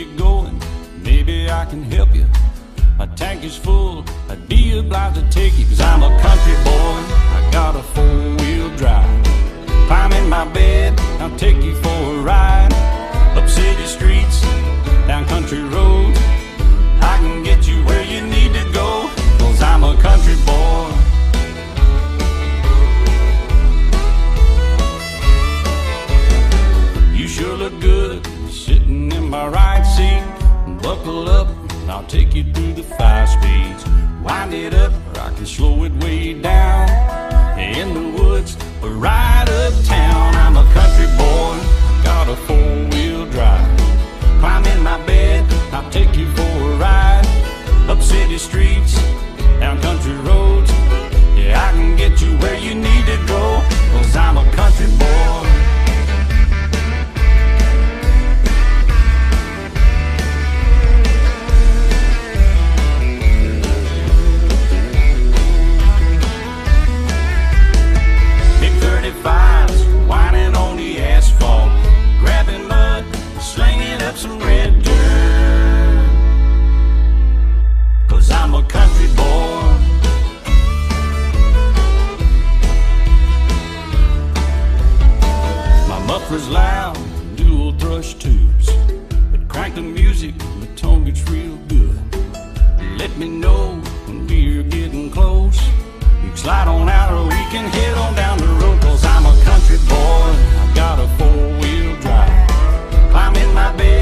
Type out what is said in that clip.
you going? Maybe I can help you. My tank is full, I'd be obliged to take you, 'cause I'm a country boy, I got a four-wheel drive. Climb in my bed, I'll take you for a ride. Up city streets, down country roads, I can get you where you need to go, 'cause I'm a country boy. You sure look good, sitting in my right seat. Buckle up, I'll take you through the 5 speeds. Wind it up, or I can slow it way down. In the woods, or right uptown. I'm a country boy, got a four-wheel drive. Climb in my bed, I'll take you for a ride. Up city streets, down country roads, yeah, I can get you where you need to go, 'cause I'm a country boy. Whining on the asphalt, grabbing mud, slinging up some red dirt, 'cause I'm a country boy. My muffler's loud, dual thrush tubes, but crank the music, the tone gets real good. Let me know when we're getting close. You can slide on out or we can head on down the road, 'cause I'm a country boy, I got a four-wheel drive. Climb in my bed,